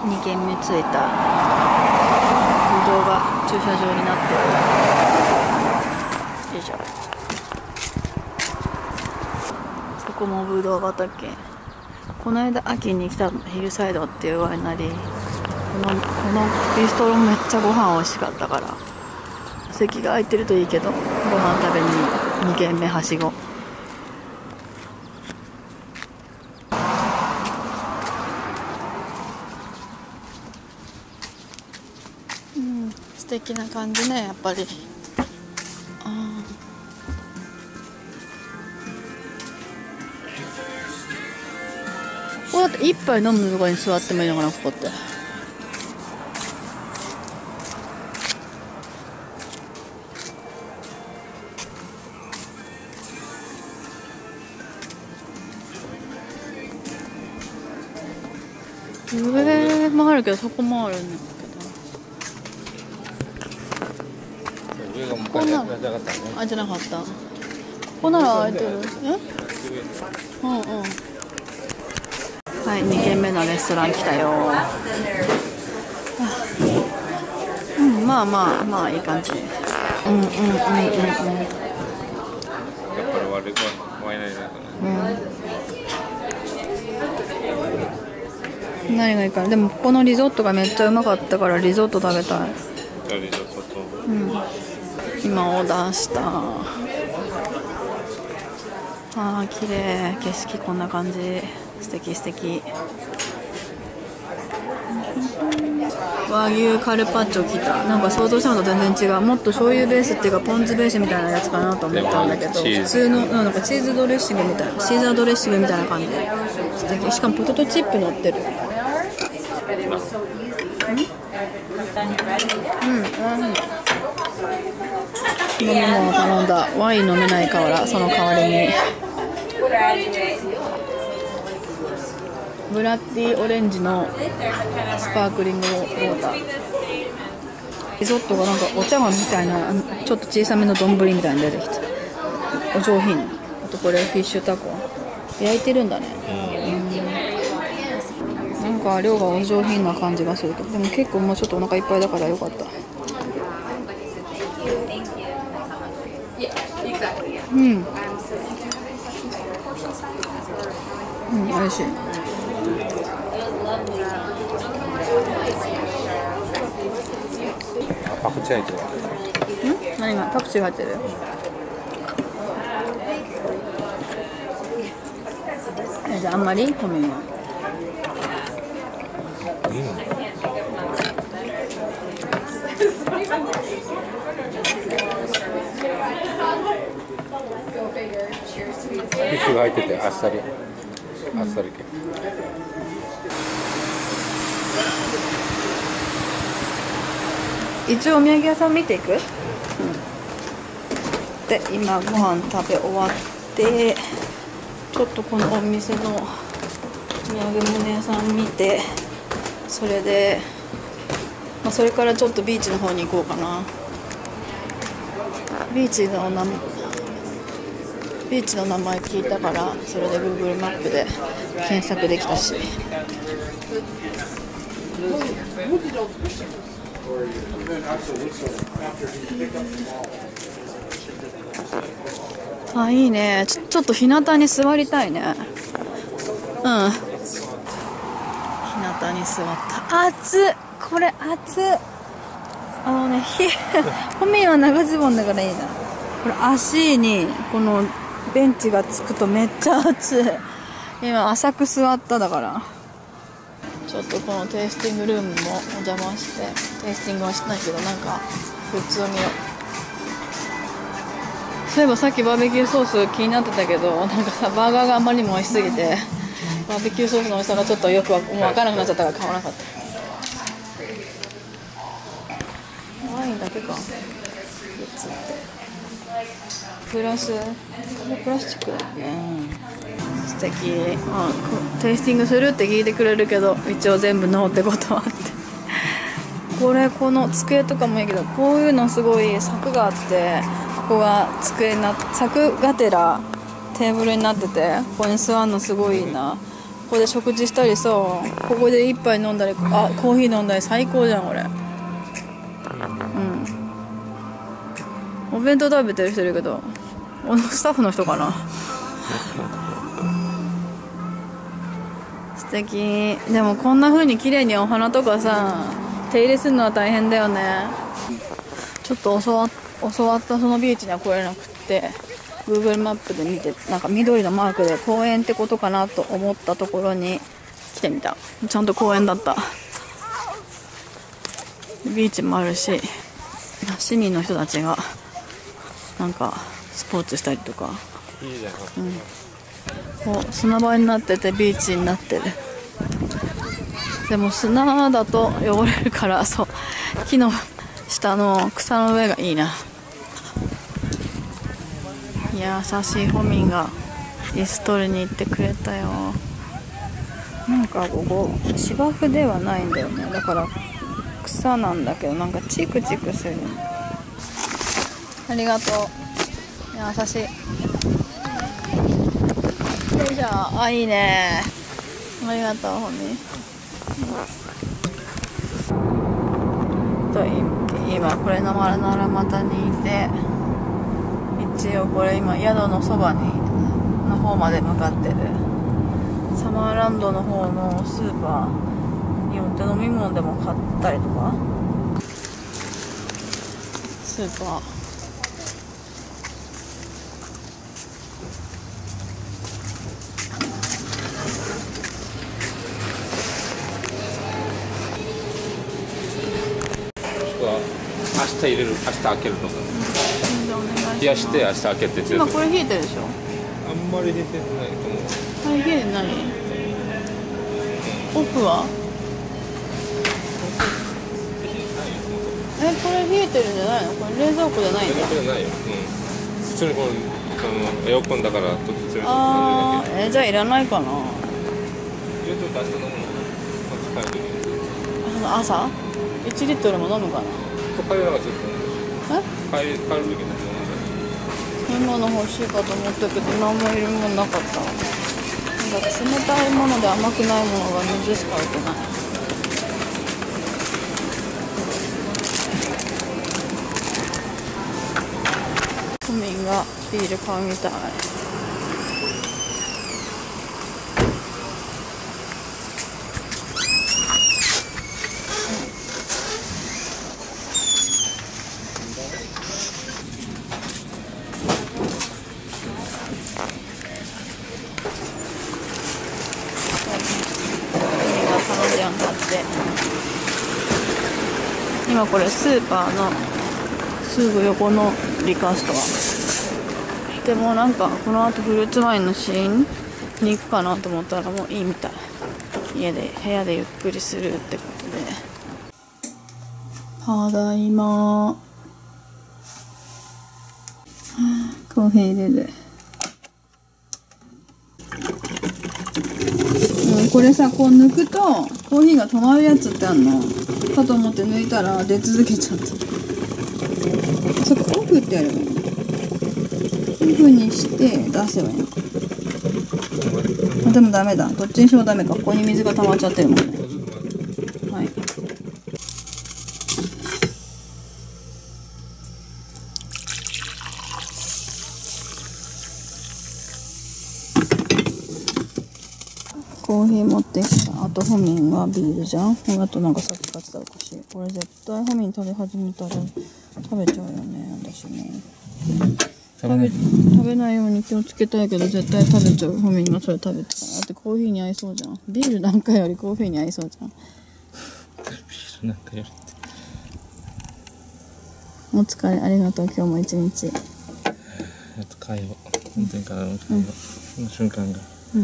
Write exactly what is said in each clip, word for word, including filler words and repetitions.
にけんめ着いた。ぶどうが駐車場になってる。よいしょ。そこもぶどう畑。この間秋に来たヒルサイドっていうワイナリー。このこのビストロめっちゃご飯美味しかったから、席が空いてるといいけど、ご飯食べににけんめはしご。うん、素敵な感じね、やっぱり。あここだって一杯飲むとこに座ってもいいのかな、ここって。上もあるけど、そこもあるんだけど。ここならあ、じゃなかった。ここなら空いてる。え？うんうん。はい、にけんめのレストラン来たよ。うん、まあまあまあいい感じ。うんうんうんうんうん。うん。何がいいかな。でもここのリゾットがめっちゃうまかったからリゾット食べたい。うん。今オーダーした。ああ綺麗、景色こんな感じ。素敵素敵。和牛カルパッチョ来た。なんか想像したのと全然違う。もっと醤油ベースっていうかポン酢ベースみたいなやつかなと思ったんだけど、普通のなんかチーズドレッシングみたいな、シーザードレッシングみたいな感じで素敵。しかもポテトチップ乗ってる。うんうん、うん、飲み物を頼んだ。ワイン飲めないから、その代わりにブラッディオレンジのスパークリングウォーター。リゾットがなんかお茶碗みたいな、ちょっと小さめの丼みたいに出てきた。お上品。あとこれフィッシュタコ焼いてるんだね。うん、なんか量がお上品な感じがするけど、でも結構もうちょっとお腹いっぱいだからよかった。うん、うん、美味しい。 パクチー入ってる。 ん？何がパクチー入ってる？え、じゃああんまりコミは。 うん。フィッシュが入っててあっさり、あっさり系。 一応お土産屋さん見ていく？うん、で今ご飯食べ終わって、ちょっとこのお店の土産物屋さん見て、それで、まあ、それからちょっとビーチの方に行こうかな。ビーチの名ビーチの名前聞いたから、それで Google マップで検索できたし。あ、いいね。ちょ、ちょっと日向に座りたいね。うん。日向に座った。暑っ。これ暑っ。あのね、ひ、ホミは長ズボンだからいいな。これ足にこのベンチがつくとめっちゃ暑い。今浅く座っただから。ちょっとこのテイスティングルームもお邪魔して、テイスティングはしてないけど、なんかグッズを見よう。そういえばさっきバーベキューソース気になってたけど、なんかさ、バーガーがあんまりにも美味しすぎて、バーベキューソースの美味しさがちょっとよくわもう分からなくなっちゃったから買わなかった。ワインだけか。グッズってプラス、これプラスチックだよね。素敵。あ、テイスティングするって聞いてくれるけど、一応全部ノーってことはあって。これこの机とかもいいけど、こういうのすごい柵があって、ここが机になって、柵がてらテーブルになってて、ここに座るのすごいいいな。 こで食事したりさ、ここで一杯飲んだり、あ、コーヒー飲んだり最高じゃん、これ。うん。お弁当食べてる人いるけど、スタッフの人かな。素敵。でもこんな風に綺麗にお花とかさ、手入れするのは大変だよね。ちょっと教わ、教わったそのビーチには来れなくって、Google マップで見て、なんか緑のマークで公園ってことかなと思ったところに来てみた。ちゃんと公園だった。ビーチもあるし、市民の人たちがなんかスポーツしたりとか。 いいじゃん。 うん。こう砂場になっててビーチになってる。でも砂だと汚れるから、そう、木の下の草の上がいいな。優しいホミンが椅子取りに行ってくれたよ。なんかここ芝生ではないんだよね。だから草なんだけど、なんかチクチクする。ありがとう。優しい。よいしょ。あ、いいね。ありがとう、ホミン。と今これの丸の荒俣にいて、一応これ今宿のそばにの方まで向かってる。サマーランドの方のスーパーによって飲み物でも買ったりとか。スーパー明日入れる、明日開けるとか。冷やして明日開けてって。 今これ冷えてるでしょ。 あんまり冷えてないと思う。 あれ冷えてない？奥は？え、これ冷えてるんじゃないの？これ冷蔵庫じゃないんだ。 冷蔵庫じゃないよ。うん。普通にこの、あのエアコンだからとってつれてああ、え、じゃあいらないかな。 入れといて明日飲むの。帰る時に。 朝？いちリットルも飲むかな。 帰るのがちょっと。 え？ 帰る帰る時に飲む。 飲み物欲しいかと思ったけど何もいるもんなかった。なんか冷たいもので甘くないものが水しか置いてない。都民がビール買うみたい。今これスーパーのすぐ横のリカーストアでも、なんかこの後フルーツワインのシーンに行くかなと思ったらもういいみたい。家で部屋でゆっくりするってことで。ただいま。コーヒー入れる。これさ、こう抜くとコーヒーが止まるやつってあんのかと思って抜いたら出続けちゃった。そこオフってやればいいの。こういう風にして出せばいいのか。あ、でもダメだ。どっちにしてもダメか。ここに水が溜まっちゃってるもんね。はい。コーヒー持ってきた。あとホミンがビールじゃん。あとなんかさっき買ってたお菓子。これ絶対ホミン食べ始めたら食べちゃうよね、私ね。食べ、食べないように気をつけたいけど絶対食べちゃう。ホミンがそれ食べてたら。だってコーヒーに合いそうじゃん。ビールなんかよりコーヒーに合いそうじゃん。 ビールなんかよりって。 お疲れ、ありがとう。今日も一日。 あと会話。本当にからの会話。うん、その瞬間が。うん。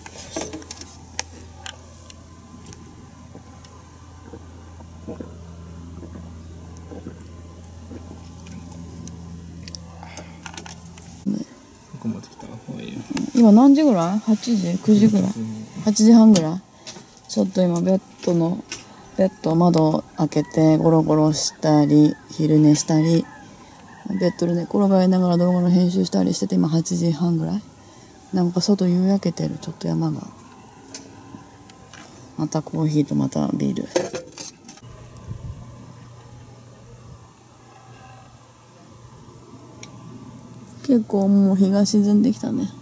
今何時ぐらい ?はち 時 ?く 時ぐらい、うん、はちじはんぐらい。ちょっと今ベッドのベッド窓を開けてゴロゴロしたり昼寝したりベッドで寝転がりながら動画の編集したりしてて、今はちじはんぐらい。なんか外夕焼けてる。ちょっと山がまたコーヒーとまたビール。結構もう日が沈んできたね。